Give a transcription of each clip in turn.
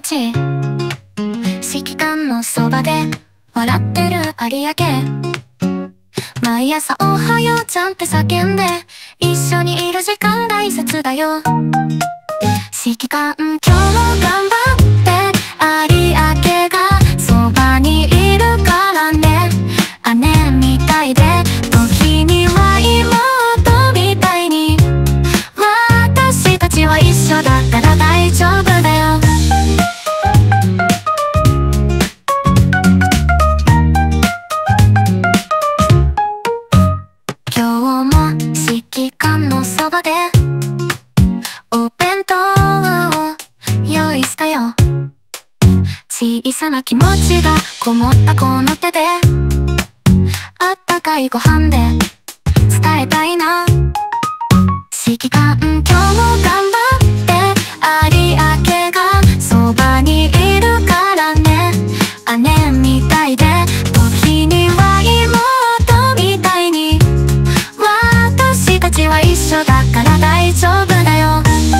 ち指揮官のそばで笑ってる有明。毎朝おはようちゃんって叫んで一緒にいる時間大切だよ。指揮官今日も頑張って有明がそばにいるからね。姉みたいで時には妹みたいに私たちは一緒だから大丈夫だよ。今日も指揮官のそばでお弁当を用意したよ。小さな気持ちがこもったこの手であったかいご飯で伝えたいな。指揮官今日も頑張って有明がそばにいるからね。姉みたいで時には妹みたいに私たちは一緒だから大丈夫だよ。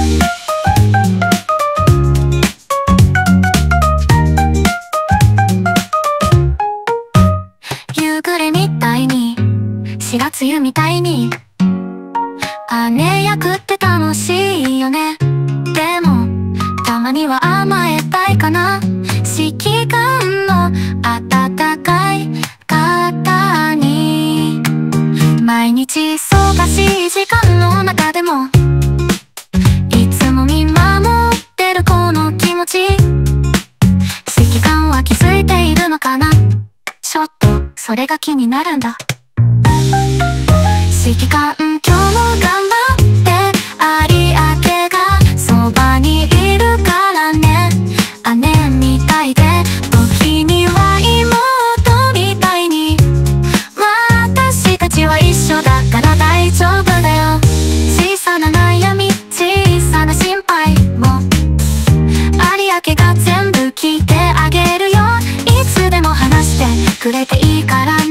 夕暮れみたいに4月梅雨みたいに姉役って楽しいよね。でもたまには甘えたいかな。指揮官の温かい肩に毎日忙しい時間の中でもいつも見守ってるこの気持ち。指揮官は気づいているのかな。ちょっとそれが気になるんだ。指揮官今日も頑張って有明がそばにいるからね。姉みたいで時には妹みたいに私たちは一緒だから大丈夫だよ。小さな悩み小さな心配も有明が全部聞いてあげるよ。いつでも話してくれていいからね。